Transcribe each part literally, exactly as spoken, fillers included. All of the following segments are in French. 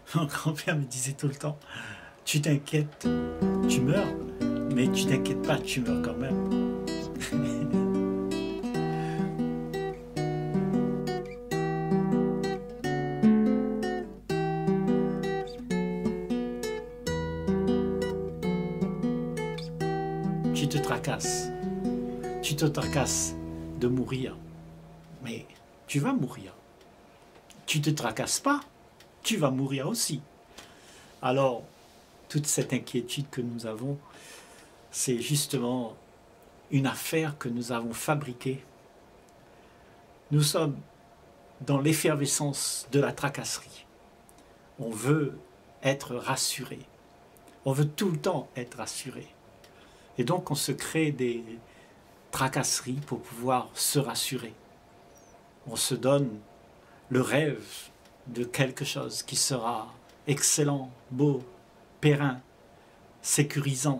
Mon grand-père me disait tout le temps, tu t'inquiètes, tu meurs, mais tu t'inquiètes pas, tu meurs quand même. Tu te tracasses, tu te tracasses de mourir, mais tu vas mourir. Tu te tracasses pas, tu vas mourir aussi. Alors, toute cette inquiétude que nous avons, c'est justement une affaire que nous avons fabriquée. Nous sommes dans l'effervescence de la tracasserie. On veut être rassuré. On veut tout le temps être rassuré. Et donc on se crée des tracasseries pour pouvoir se rassurer. On se donne le rêve de quelque chose qui sera excellent, beau, périn, sécurisant.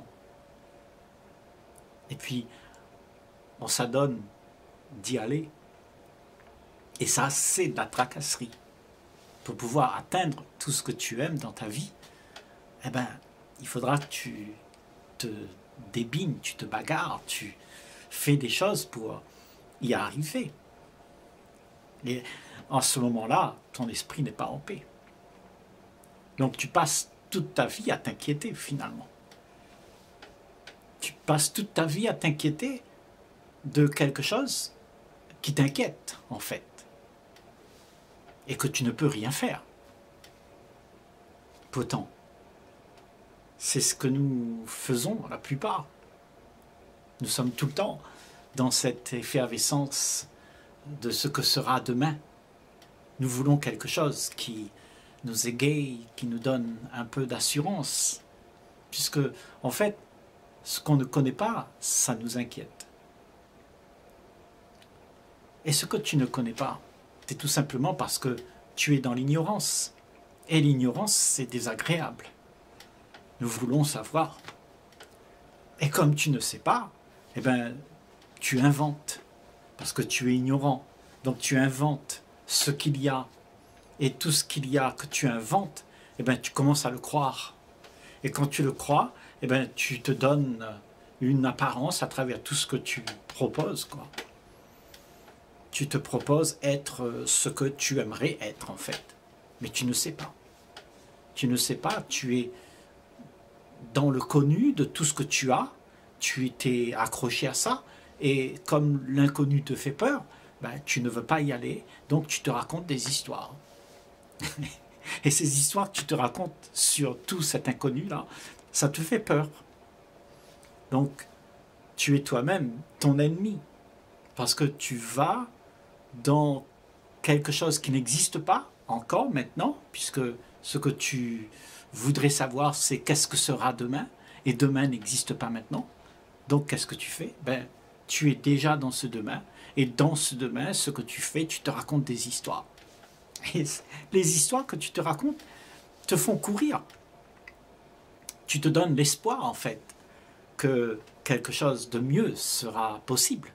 Et puis, on s'adonne d'y aller. Et ça, c'est de la tracasserie. Pour pouvoir atteindre tout ce que tu aimes dans ta vie, eh ben, il faudra que tu te débines, tu te bagarres, tu fais des choses pour y arriver. Et en ce moment-là, ton esprit n'est pas en paix. Donc tu passes toute ta vie à t'inquiéter finalement. Tu passes toute ta vie à t'inquiéter de quelque chose qui t'inquiète en fait. Et que tu ne peux rien faire. Pourtant, c'est ce que nous faisons la plupart. Nous sommes tout le temps dans cette effervescence de ce que sera demain. Nous voulons quelque chose qui nous égaye, qui nous donne un peu d'assurance. Puisque, en fait, ce qu'on ne connaît pas, ça nous inquiète. Et ce que tu ne connais pas, c'est tout simplement parce que tu es dans l'ignorance. Et l'ignorance, c'est désagréable. Nous voulons savoir. Et comme tu ne sais pas, eh ben, tu inventes. Parce que tu es ignorant. Donc tu inventes ce qu'il y a. Et tout ce qu'il y a que tu inventes, eh ben, tu commences à le croire. Et quand tu le crois, eh ben, tu te donnes une apparence à travers tout ce que tu proposes, quoi. Tu te proposes être ce que tu aimerais être, en fait. Mais tu ne sais pas. Tu ne sais pas, tu es dans le connu de tout ce que tu as, tu t'es accroché à ça, et comme l'inconnu te fait peur, ben, tu ne veux pas y aller, donc tu te racontes des histoires. Et ces histoires que tu te racontes sur tout cet inconnu-là, ça te fait peur. Donc, tu es toi-même ton ennemi, parce que tu vas dans quelque chose qui n'existe pas encore maintenant, puisque ce que tu voudrais savoir, c'est qu'est-ce que sera demain, et demain n'existe pas maintenant. Donc, qu'est-ce que tu fais? Ben, tu es déjà dans ce demain, et dans ce demain, ce que tu fais, tu te racontes des histoires. Et les histoires que tu te racontes te font courir. Tu te donnes l'espoir, en fait, que quelque chose de mieux sera possible.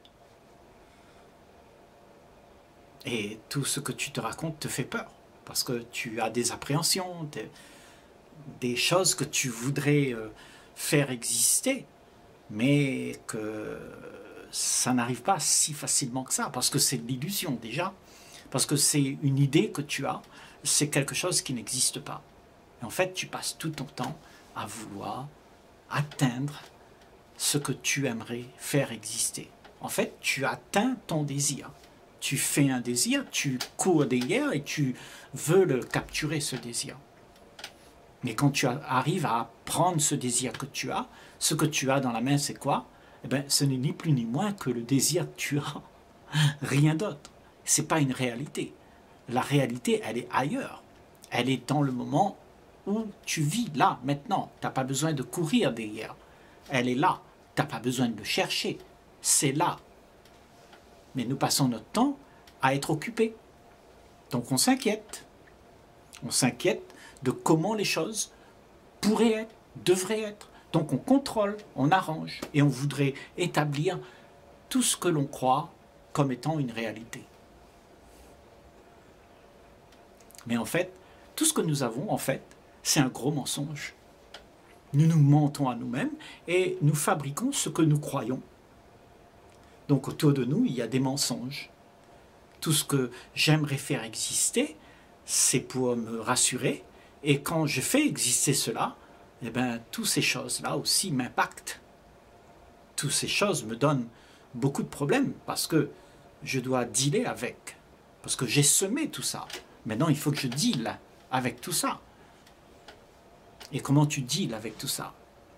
Et tout ce que tu te racontes te fait peur, parce que tu as des appréhensions, des, des choses que tu voudrais euh, faire exister, mais que ça n'arrive pas si facilement que ça, parce que c'est de l'illusion déjà, parce que c'est une idée que tu as, c'est quelque chose qui n'existe pas. Et en fait, tu passes tout ton temps à vouloir atteindre ce que tu aimerais faire exister. En fait, tu atteins ton désir. Tu fais un désir, tu cours derrière et tu veux le capturer, ce désir. Mais quand tu arrives à prendre ce désir que tu as, ce que tu as dans la main, c'est quoi? Eh bien, ce n'est ni plus ni moins que le désir que tu as. Rien d'autre. Ce n'est pas une réalité. La réalité, elle est ailleurs. Elle est dans le moment où tu vis, là, maintenant. Tu n'as pas besoin de courir derrière. Elle est là. Tu n'as pas besoin de le chercher. C'est là. Mais nous passons notre temps à être occupés. Donc on s'inquiète. On s'inquiète de comment les choses pourraient être, devraient être. Donc on contrôle, on arrange et on voudrait établir tout ce que l'on croit comme étant une réalité. Mais en fait, Tout ce que nous avons, en fait, c'est un gros mensonge. Nous nous mentons à nous-mêmes et nous fabriquons ce que nous croyons. Donc autour de nous, il y a des mensonges. Tout ce que j'aimerais faire exister, c'est pour me rassurer. Et quand je fais exister cela, eh bien, toutes ces choses-là aussi m'impactent. Toutes ces choses me donnent beaucoup de problèmes parce que je dois dealer avec. Parce que j'ai semé tout ça. Maintenant, il faut que je deal avec tout ça. Et comment tu deals avec tout ça?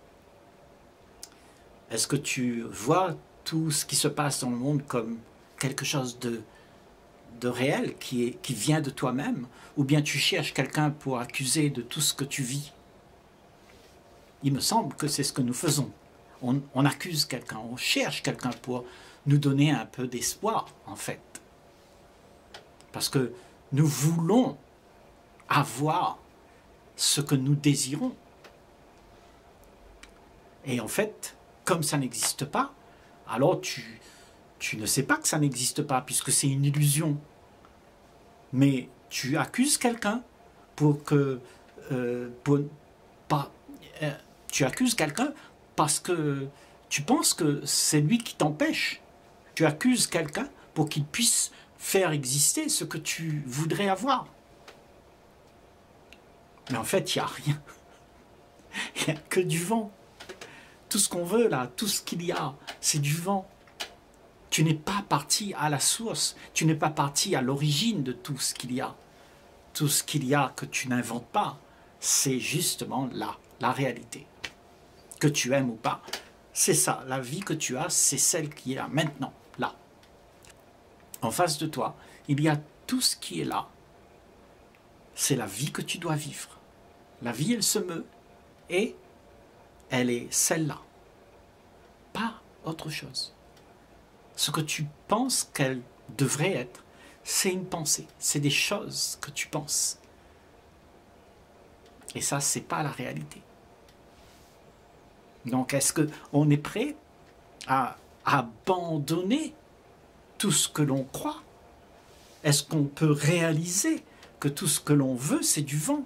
Est-ce que tu vois tout ce qui se passe dans le monde comme quelque chose de, de réel, qui, est, qui vient de toi-même, ou bien tu cherches quelqu'un pour accuser de tout ce que tu vis? Il me semble que c'est ce que nous faisons. On, on accuse quelqu'un, on cherche quelqu'un pour nous donner un peu d'espoir, en fait. Parce que nous voulons avoir ce que nous désirons. Et en fait, comme ça n'existe pas, alors tu, tu ne sais pas que ça n'existe pas, puisque c'est une illusion. Mais tu accuses quelqu'un pour que... Euh, pour, pas, euh, tu accuses quelqu'un parce que tu penses que c'est lui qui t'empêche. Tu accuses quelqu'un pour qu'il puisse faire exister ce que tu voudrais avoir. Mais en fait, il n'y a rien. Il n'y a que du vent. Tout ce qu'on veut là, tout ce qu'il y a, c'est du vent. Tu n'es pas parti à la source. Tu n'es pas parti à l'origine de tout ce qu'il y a. Tout ce qu'il y a que tu n'inventes pas, c'est justement là, la réalité. Que tu aimes ou pas, c'est ça. La vie que tu as, c'est celle qui est là, maintenant, là. En face de toi, il y a tout ce qui est là. C'est la vie que tu dois vivre. La vie, elle se meut et elle est celle-là. Pas autre chose. Ce que tu penses qu'elle devrait être, c'est une pensée. C'est des choses que tu penses. Et ça, c'est pas la réalité. Donc, est-ce qu'on est prêt à abandonner tout ce que l'on croit? Est-ce qu'on peut réaliser que tout ce que l'on veut, c'est du vent?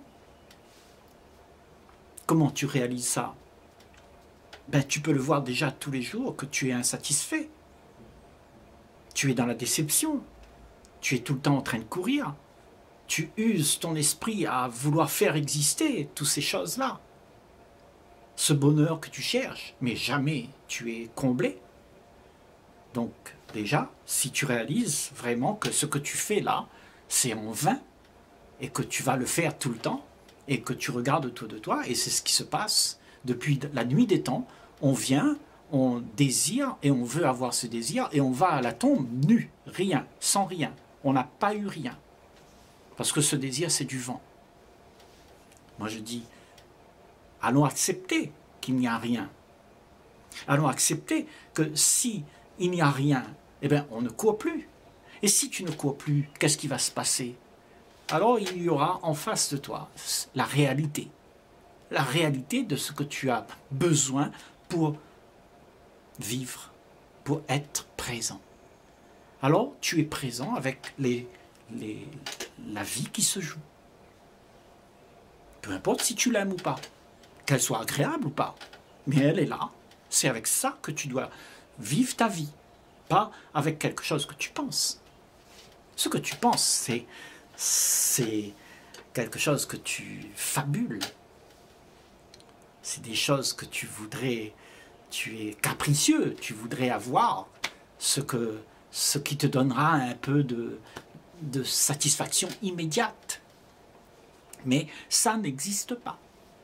Comment tu réalises ça? Ben, tu peux le voir déjà tous les jours que tu es insatisfait. Tu es dans la déception. Tu es tout le temps en train de courir. Tu uses ton esprit à vouloir faire exister toutes ces choses-là. Ce bonheur que tu cherches, mais jamais tu es comblé. Donc déjà, si tu réalises vraiment que ce que tu fais là, c'est en vain, et que tu vas le faire tout le temps, et que tu regardes autour de toi, et c'est ce qui se passe depuis la nuit des temps, on vient, on désire, et on veut avoir ce désir, et on va à la tombe nu, rien, sans rien. On n'a pas eu rien. Parce que ce désir, c'est du vent. Moi, je dis, allons accepter qu'il n'y a rien. Allons accepter que si il n'y a rien, eh bien, on ne court plus. Et si tu ne cours plus, qu'est-ce qui va se passer? Alors, il y aura en face de toi la réalité. La réalité de ce que tu as besoin pour vivre, pour être présent. Alors, tu es présent avec les, les, la vie qui se joue. Peu importe si tu l'aimes ou pas, qu'elle soit agréable ou pas, mais elle est là. C'est avec ça que tu dois vivre ta vie, pas avec quelque chose que tu penses. Ce que tu penses, c'est, c'est quelque chose que tu fabules. C'est des choses que tu voudrais, tu es capricieux, tu voudrais avoir ce, que, ce qui te donnera un peu de, de satisfaction immédiate. Mais ça n'existe pas.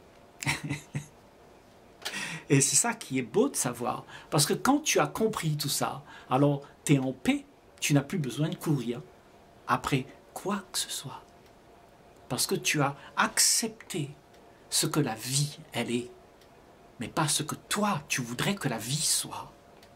Et c'est ça qui est beau de savoir. Parce que quand tu as compris tout ça, alors tu es en paix, tu n'as plus besoin de courir après quoi que ce soit. Parce que tu as accepté ce que la vie, elle est, mais pas ce que toi, tu voudrais que la vie soit.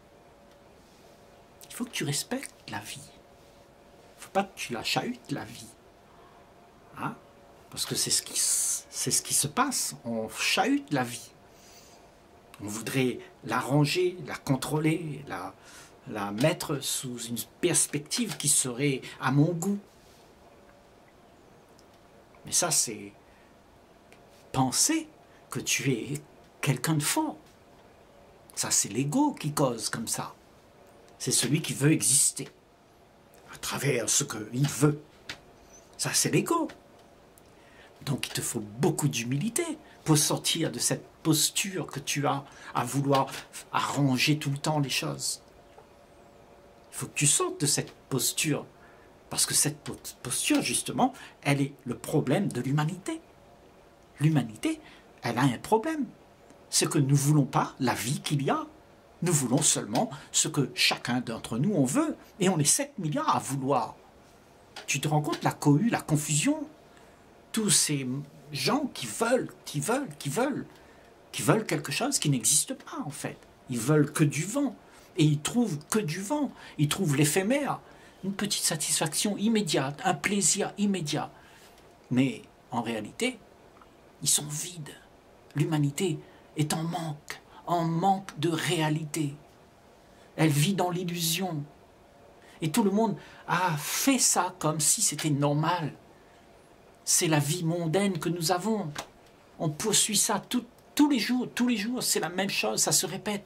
Il faut que tu respectes la vie. Il ne faut pas que tu la chahutes, la vie. Hein? Parce que c'est ce qui, c'est ce qui se passe. On chahute la vie. On voudrait la ranger, la contrôler, la, la mettre sous une perspective qui serait à mon goût. Mais ça, c'est penser que tu es quelqu'un de fort. Ça, c'est l'ego qui cause comme ça. C'est celui qui veut exister à travers ce qu'il veut. Ça, c'est l'ego. Donc, il te faut beaucoup d'humilité pour sortir de cette posture que tu as à vouloir arranger tout le temps les choses. Il faut que tu sortes de cette posture. Parce que cette posture, justement, elle est le problème de l'humanité. L'humanité, elle a un problème. C'est que nous ne voulons pas la vie qu'il y a. Nous voulons seulement ce que chacun d'entre nous on veut. Et on est sept milliards à vouloir. Tu te rends compte la cohue, la confusion? Tous ces gens qui veulent, qui veulent, qui veulent, qui veulent quelque chose qui n'existe pas en fait. Ils veulent que du vent. Et ils trouvent que du vent. Ils trouvent l'éphémère. Une petite satisfaction immédiate, un plaisir immédiat. Mais en réalité, ils sont vides. L'humanité est en manque, en manque de réalité. Elle vit dans l'illusion. Et tout le monde a fait ça comme si c'était normal. C'est la vie mondaine que nous avons. On poursuit ça tout, tous les jours, tous les jours, c'est la même chose, ça se répète.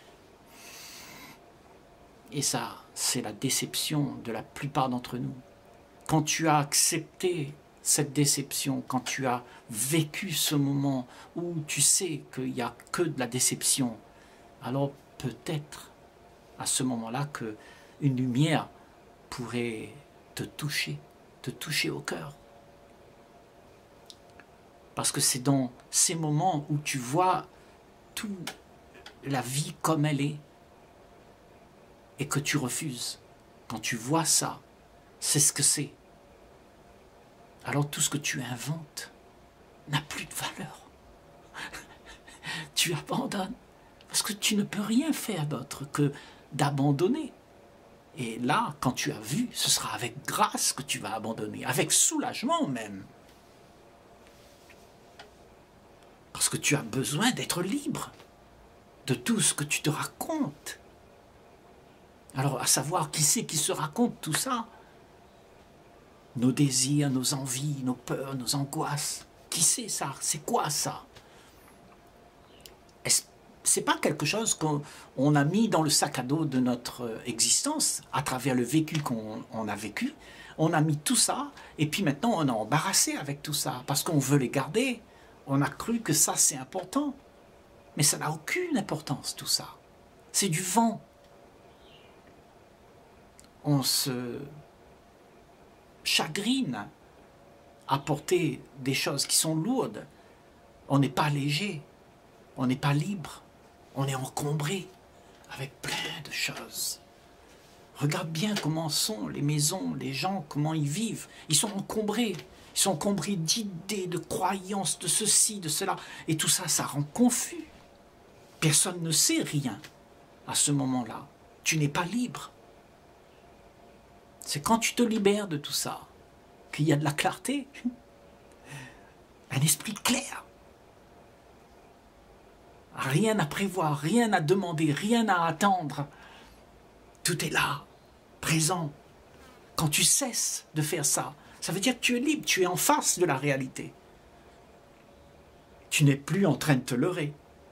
Et ça, c'est la déception de la plupart d'entre nous. Quand tu as accepté cette déception, quand tu as vécu ce moment où tu sais qu'il n'y a que de la déception, alors peut-être à ce moment-là qu'une lumière pourrait te toucher, te toucher au cœur. Parce que c'est dans ces moments où tu vois toute la vie comme elle est et que tu refuses. Quand tu vois ça, c'est ce que c'est. Alors tout ce que tu inventes n'a plus de valeur. Tu abandonnes. Parce que tu ne peux rien faire d'autre que d'abandonner. Et là, quand tu as vu, ce sera avec grâce que tu vas abandonner, avec soulagement même. Parce que tu as besoin d'être libre de tout ce que tu te racontes. Alors, à savoir qui c'est qui se raconte tout ça? Nos désirs, nos envies, nos peurs, nos angoisses. Qui c'est ça? C'est quoi ça? C'est pas quelque chose qu'on a mis dans le sac à dos de notre existence à travers le vécu qu'on on a vécu. On a mis tout ça et puis maintenant on est embarrassé avec tout ça parce qu'on veut les garder. On a cru que ça c'est important. Mais ça n'a aucune importance tout ça. C'est du vent. On se chagrine à porter des choses qui sont lourdes. On n'est pas léger. On n'est pas libre. On est encombré avec plein de choses. Regarde bien comment sont les maisons, les gens, comment ils vivent. Ils sont encombrés. Ils sont encombrés d'idées, de croyances, de ceci, de cela. Et tout ça, ça rend confus. Personne ne sait rien à ce moment-là. Tu n'es pas libre. C'est quand tu te libères de tout ça qu'il y a de la clarté. Un esprit clair. Rien à prévoir, rien à demander, rien à attendre. Tout est là, présent. Quand tu cesses de faire ça, ça veut dire que tu es libre, tu es en face de la réalité. Tu n'es plus en train de te leurrer.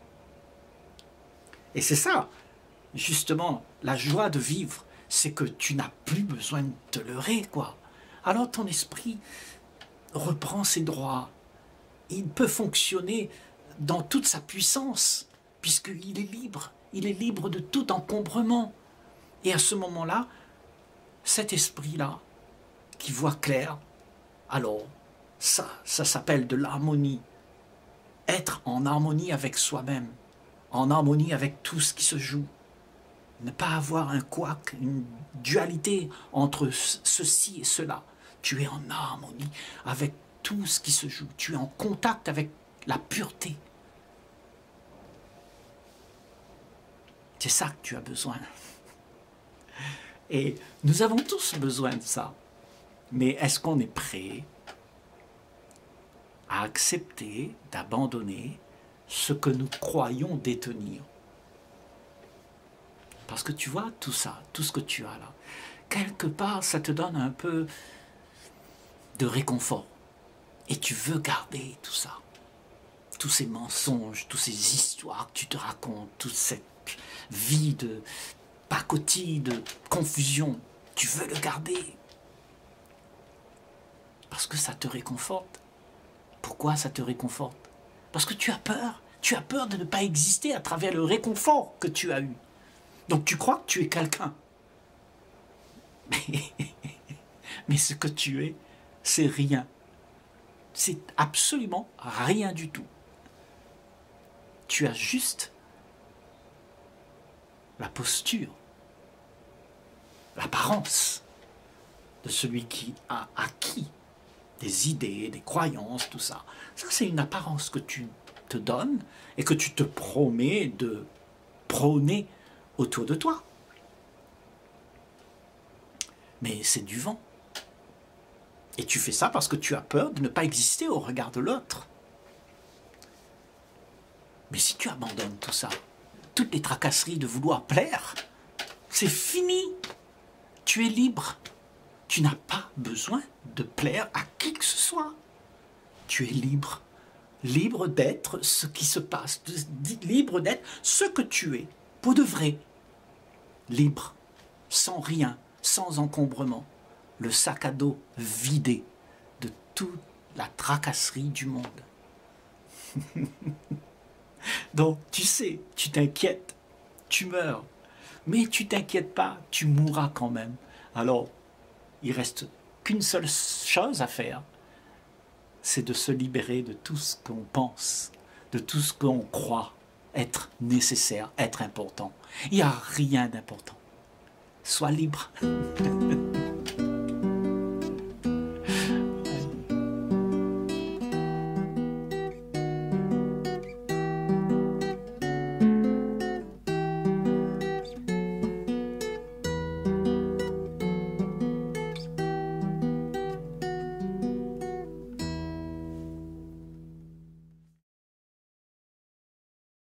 Et c'est ça, justement, la joie de vivre, c'est que tu n'as plus besoin de te leurrer, quoi. Alors ton esprit reprend ses droits. Il peut fonctionner dans toute sa puissance, puisqu'il est libre. Il est libre de tout encombrement. Et à ce moment-là, cet esprit-là, qui voit clair, alors ça, ça s'appelle de l'harmonie. Être en harmonie avec soi-même, en harmonie avec tout ce qui se joue. Ne pas avoir un couac, une dualité entre ceci et cela. Tu es en harmonie avec tout ce qui se joue. Tu es en contact avec la pureté. C'est ça que tu as besoin. Et nous avons tous besoin de ça. Mais est-ce qu'on est prêt à accepter d'abandonner ce que nous croyons détenir? Parce que tu vois tout ça, tout ce que tu as là, quelque part ça te donne un peu de réconfort. Et tu veux garder tout ça. Tous ces mensonges, toutes ces histoires que tu te racontes, toute cette vie de pacotille, de confusion. Tu veux le garder. Parce que ça te réconforte. Pourquoi ça te réconforte? Parce que tu as peur. Tu as peur de ne pas exister à travers le réconfort que tu as eu. Donc tu crois que tu es quelqu'un. Mais, mais ce que tu es, c'est rien. C'est absolument rien du tout. Tu as juste la posture, l'apparence de celui qui a acquis des idées, des croyances, tout ça. Ça, c'est une apparence que tu te donnes et que tu te promets de prôner autour de toi. Mais c'est du vent. Et tu fais ça parce que tu as peur de ne pas exister au regard de l'autre. Mais si tu abandonnes tout ça, toutes les tracasseries de vouloir plaire, c'est fini. Tu es libre. Tu n'as pas besoin de plaire à qui que ce soit. Tu es libre. Libre d'être ce qui se passe. Libre d'être ce que tu es. Pour de vrai. Libre. Sans rien. Sans encombrement. Le sac à dos vidé de toute la tracasserie du monde. Donc, tu sais, tu t'inquiètes, tu meurs. Mais tu t'inquiètes pas, tu mourras quand même. Alors, il reste qu'une seule chose à faire, c'est de se libérer de tout ce qu'on pense, de tout ce qu'on croit être nécessaire, être important. Il n'y a rien d'important. Sois libre.